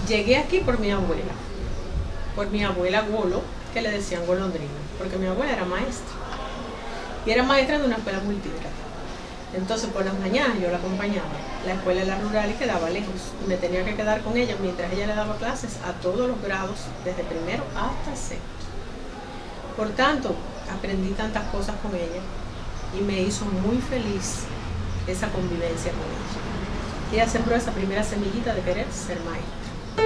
Llegué aquí por mi abuela Golo, que le decían golondrina, porque mi abuela era maestra. Y era maestra de una escuela multigrado. Entonces por las mañanas yo la acompañaba. La escuela era rural y quedaba lejos. Y me tenía que quedar con ella mientras ella le daba clases a todos los grados, desde primero hasta sexto. Por tanto, aprendí tantas cosas con ella y me hizo muy feliz esa convivencia con ella. Ella sembró esa primera semillita de querer ser maestra.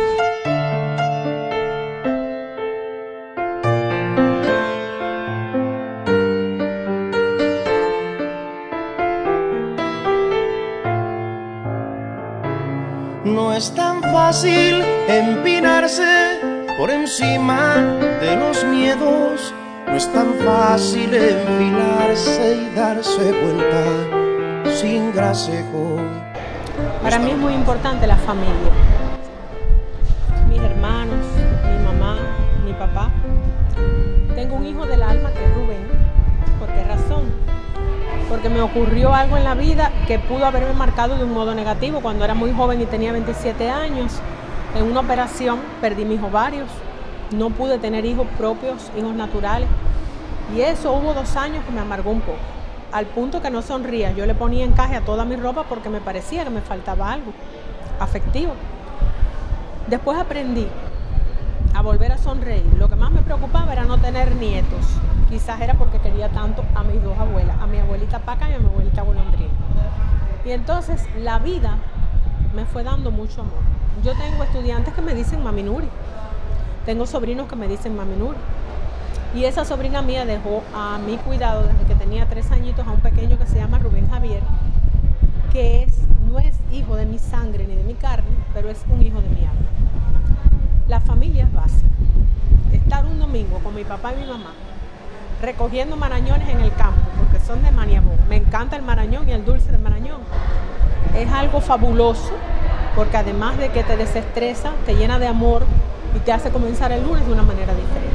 No es tan fácil empinarse por encima de los miedos. No es tan fácil enfilarse y darse vuelta sin gracejo. Para mí es muy importante la familia. Mis hermanos, mi mamá, mi papá. Tengo un hijo del alma que es Rubén. ¿Por qué razón? Porque me ocurrió algo en la vida que pudo haberme marcado de un modo negativo. Cuando era muy joven y tenía 27 años, en una operación perdí mis ovarios. No pude tener hijos propios, hijos naturales. Y eso hubo 2 años que me amargó un poco. Al punto que no sonría. Yo le ponía encaje a toda mi ropa porque me parecía que me faltaba algo afectivo. Después aprendí a volver a sonreír. Lo que más me preocupaba era no tener nietos. Quizás era porque quería tanto a mis 2 abuelas, a mi abuelita Paca y a mi abuelita Golondrina. Y entonces la vida me fue dando mucho amor. Yo tengo estudiantes que me dicen Mami Nuri. Tengo sobrinos que me dicen Mami Nuri. Y esa sobrina mía dejó a mi cuidado desde que tenía 3 añitos a un pequeño que se llama Rubén Javier, que no es hijo de mi sangre ni de mi carne, pero es un hijo de mi alma. La familia es básica. Estar un domingo con mi papá y mi mamá recogiendo marañones en el campo, porque son de Maniabón. Me encanta el marañón y el dulce de marañón. Es algo fabuloso, porque además de que te desestresa, te llena de amor y te hace comenzar el lunes de una manera diferente.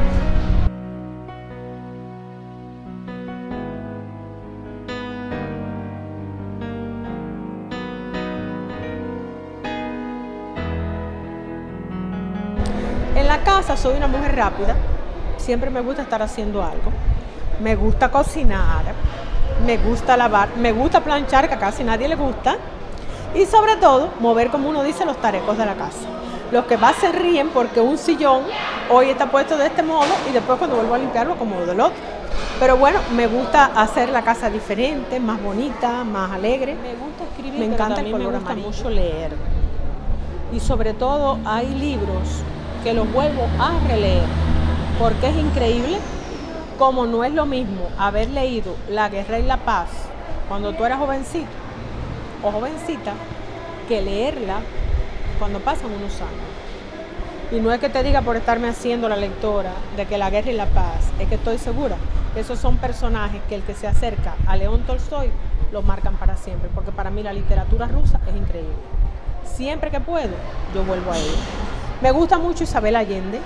En la casa soy una mujer rápida, siempre me gusta estar haciendo algo. Me gusta cocinar, me gusta lavar, me gusta planchar, que a casi nadie le gusta. Y sobre todo, mover, como uno dice, los tarecos de la casa. Los que más se ríen porque un sillón hoy está puesto de este modo y después cuando vuelvo a limpiarlo acomodo del otro. Pero bueno, me gusta hacer la casa diferente, más bonita, más alegre. Me gusta escribir, me encanta el color amarillo. Me gusta mucho leer. Y sobre todo hay libros que los vuelvo a releer porque es increíble. Como no es lo mismo haber leído La Guerra y la Paz cuando tú eras jovencito o jovencita que leerla cuando pasan unos años. Y no es que te diga por estarme haciendo la lectora de que La Guerra y la Paz, es que estoy segura que esos son personajes que el que se acerca a León Tolstoy lo marcan para siempre, porque para mí la literatura rusa es increíble. Siempre que puedo, yo vuelvo a ella. Me gusta mucho Isabel Allende,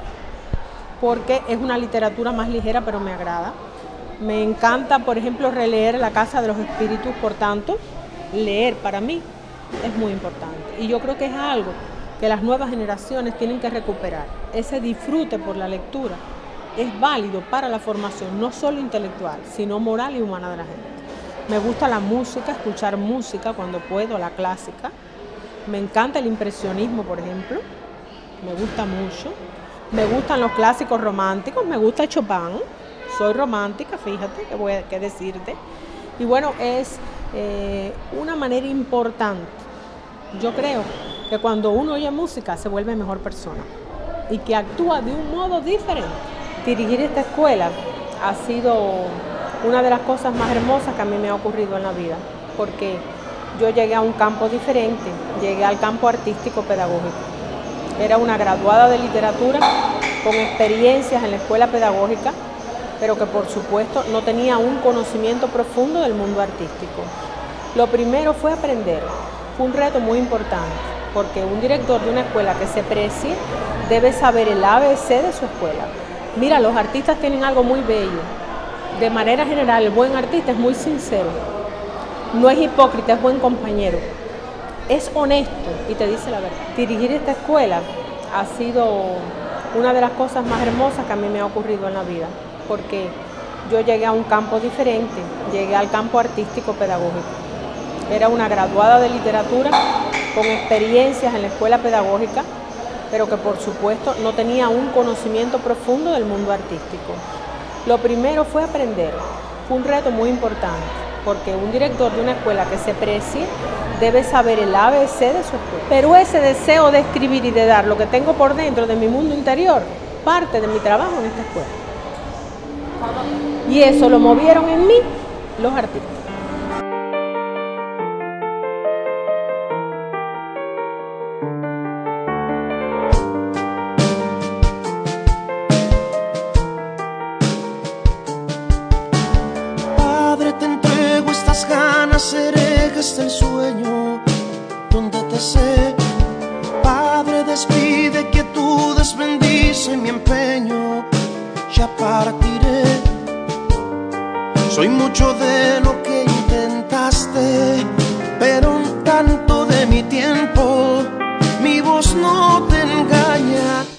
porque es una literatura más ligera, pero me agrada. Me encanta, por ejemplo, releer La Casa de los Espíritus, por tanto, leer para mí es muy importante. Y yo creo que es algo que las nuevas generaciones tienen que recuperar. Ese disfrute por la lectura es válido para la formación, no solo intelectual, sino moral y humana de la gente. Me gusta la música, escuchar música cuando puedo, la clásica. Me encanta el impresionismo, por ejemplo. Me gusta mucho. Me gustan los clásicos románticos, me gusta Chopin, soy romántica, fíjate, que voy a decirte. Y bueno, es una manera importante. Yo creo que cuando uno oye música se vuelve mejor persona y que actúa de un modo diferente. Dirigir esta escuela ha sido una de las cosas más hermosas que a mí me ha ocurrido en la vida, porque yo llegué a un campo diferente, llegué al campo artístico pedagógico. Era una graduada de literatura con experiencias en la escuela pedagógica, pero que por supuesto no tenía un conocimiento profundo del mundo artístico. Lo primero fue aprender. Fue un reto muy importante, porque un director de una escuela que se precie debe saber el ABC de su escuela. Mira, los artistas tienen algo muy bello. De manera general, el buen artista es muy sincero. No es hipócrita, es buen compañero. es honesto y te dice la verdad. Dirigir esta escuela ha sido una de las cosas más hermosas que a mí me ha ocurrido en la vida, porque yo llegué a un campo diferente, llegué al campo artístico pedagógico. Era una graduada de literatura con experiencias en la escuela pedagógica, pero que por supuesto no tenía un conocimiento profundo del mundo artístico. Lo primero fue aprender, fue un reto muy importante, porque un director de una escuela que se precie debe saber el ABC de su escuela. Pero ese deseo de escribir y de dar lo que tengo por dentro de mi mundo interior, parte de mi trabajo en esta escuela. Y eso lo movieron en mí los artistas. Padre, te entrego estas ganas, herejes del sueño donde te sé. Padre, despide quietudes, bendice mi empeño, ya partiré. Soy mucho de lo que intentaste, pero un tanto de mi tiempo, mi voz no te engaña.